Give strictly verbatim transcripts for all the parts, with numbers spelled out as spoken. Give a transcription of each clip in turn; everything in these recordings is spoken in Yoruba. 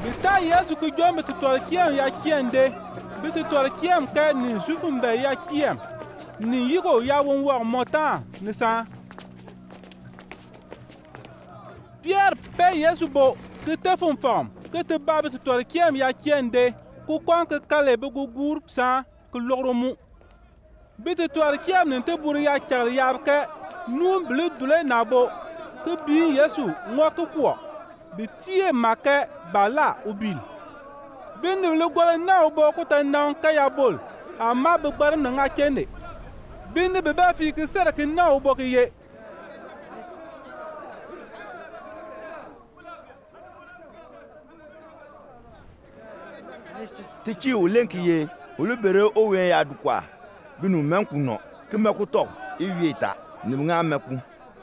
Bita Yesu ku jom tu tol kiem ya kiende. Bitu tol kiem ka ni sufum be ya kiem. Ni yigo ya won wa mota ni sa. Pierre pe Yesu bo ke te fon form. Ke te ba bitu tol kiem ya kiende. Ku kwan ke kale be gu gur sa ku logro mu. Bitu tol kiem ni te buru ya char ya ke nu blu dule na bo. Ke bi Yesu ngwa ku kwa. Bitie make bala ubil. Bin le gola na obo ko tan nan kaya bol. Amma be bar na nga kende. Bin be ba fi ke sara ke na obo ke ye. Tiki o lenki ye, o le bere o wen ya dukwa. Binu menku no, ke meku tok, e wieta, ni nga meku.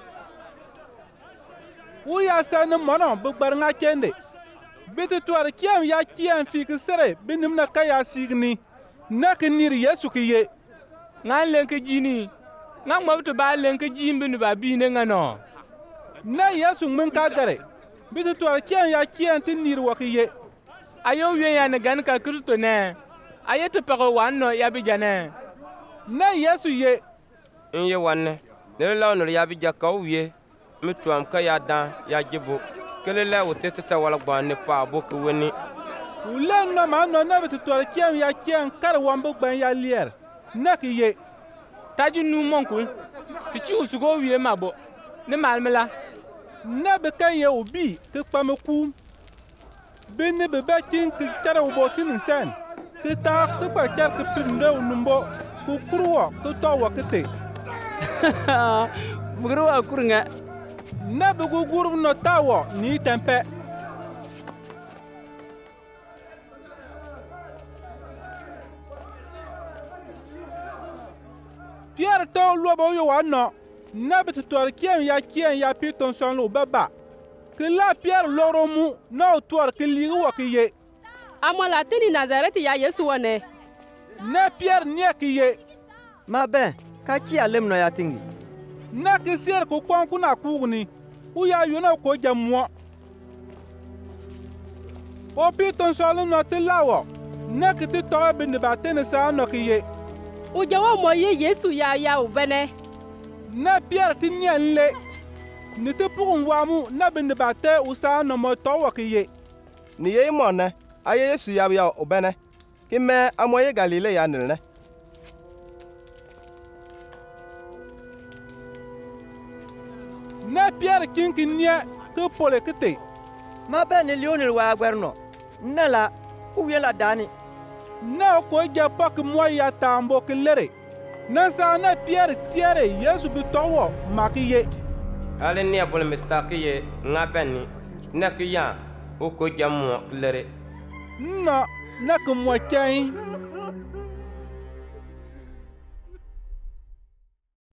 Où ya sa ne mono bu gbar nga kende. Bitu tuar kiam ya kiam fi ke sere binim na kaya signi. Na ke nir Yesu ke ye. Nga lenke jini. Nga mabtu ba lenke jimbi ni ba bi ne nga no. Na Yesu mun ka gare. Bitu tuar kiam ya kiam ti nir wa ke ye. Ayo wen ya ne gan ka Kristo ne. Aye te pako wanno ya bi jane. Na Yesu ye. Inye wanne. Ne la no ya bi jaka wiye. Mitwam ka ya dan ya jibo kele la wote tata wala gba ne pa bo ko woni ulen no ma no na bitu tol kiam ya kiam kar wambo gban ya lier nak ye taji nu monku ti ci usugo wiye mabo ne malmela na be kan ye obi ke pameku be ne be ba kin ke tara wo tin sen ke ta ke pa tar ke pinde numbo ku kurwo ke to wakete bugruwa kurunga na be gu gurub no tawo ni tempe. Pierre to lobo yo wanno na be tutor kien ya kien ya piton son lo baba. Que la Pierre loro mu na tuor ke li wo ke ye. Amola teni Nazareth ya Yesu wone. Na Pierre nie ke ye. Ma ben, ka ki alem no ya tingi. Na ke ser ko kwan kuna kugni. Où ya yona ko jammo o piton solo no te lawo na ke te to be ne batene sa no ke ye o jawo mo ye Yesu ya ya o bene na Pierre tin nle ne te pour wamu na be ne bate o sa no mo to wo ke ye ni ye mo ne aye Yesu ya ya o bene ki me amoye Galile ya ne na Pierre kinki nia ke pole kete. Ma ben ni Lionel wa gwerno. Nela uye la dani. Na ko ja pak mo ya tambo ke lere. Na sa na Pierre tiere Yesu bi towo makiye. Ale ne bol metakiye nga benni na ke ya o ko jamu lere. No na ke mo kyan